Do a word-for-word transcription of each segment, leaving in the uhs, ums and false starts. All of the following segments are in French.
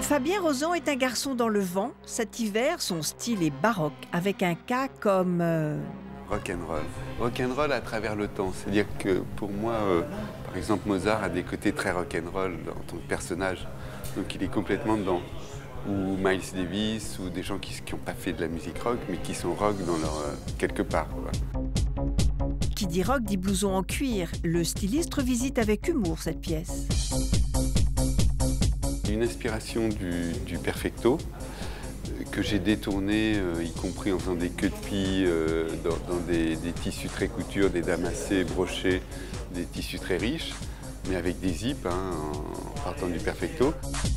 Fabien Rozan est un garçon dans le vent. Cet hiver, son style est baroque, avec un K comme... Euh... Rock'n'roll. Rock'n'roll à travers le temps. C'est-à-dire que pour moi, euh, par exemple, Mozart a des côtés très rock'n'roll en tant que personnage. Donc il est complètement dedans. Ou Miles Davis, ou des gens qui n'ont pas fait de la musique rock, mais qui sont rock dans leur, euh, quelque part. Quoi. Qui dit rock dit blouson en cuir. Le styliste revisite avec humour cette pièce. Une inspiration du, du Perfecto que j'ai détourné, euh, y compris en faisant des queues de pie euh, dans, dans des, des tissus très couture, des damassés brochés, des tissus très riches, mais avec des zips hein, en partant du Perfecto.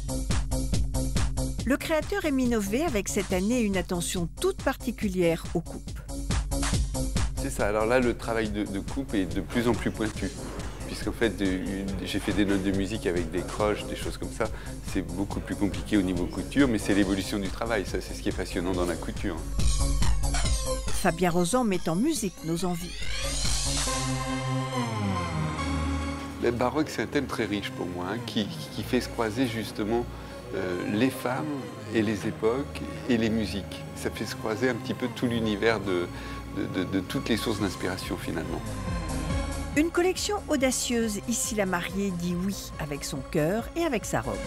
Le créateur aime innover avec cette année une attention toute particulière aux coupes. C'est ça, alors là le travail de, de coupe est de plus en plus pointu. Puisqu'en fait, j'ai fait des notes de musique avec des croches, des choses comme ça. C'est beaucoup plus compliqué au niveau couture, mais c'est l'évolution du travail. Ça, c'est ce qui est passionnant dans la couture. Fabien Rozan met en musique nos envies. Le baroque, c'est un thème très riche pour moi, hein, qui, qui fait se croiser justement euh, les femmes et les époques et les musiques. Ça fait se croiser un petit peu tout l'univers de, de, de, de toutes les sources d'inspiration finalement. Une collection audacieuse, ici la mariée dit oui avec son cœur et avec sa robe.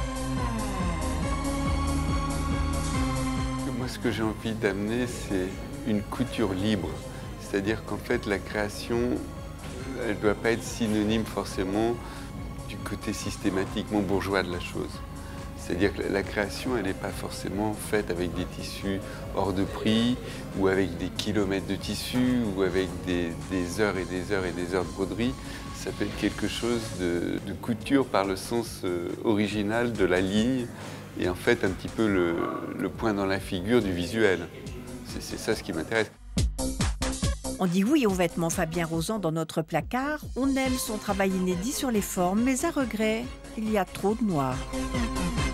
Moi, ce que j'ai envie d'amener, c'est une couture libre. C'est-à-dire qu'en fait, la création, elle ne doit pas être synonyme forcément du côté systématiquement bourgeois de la chose. C'est-à-dire que la création, elle n'est pas forcément faite avec des tissus hors de prix, ou avec des kilomètres de tissus, ou avec des, des heures et des heures et des heures de broderie. Ça peut être quelque chose de, de couture par le sens euh, original de la ligne, et en fait un petit peu le, le point dans la figure du visuel. C'est ça ce qui m'intéresse. On dit oui aux vêtements Fabien Rozan dans notre placard. On aime son travail inédit sur les formes, mais à regret, il y a trop de noir.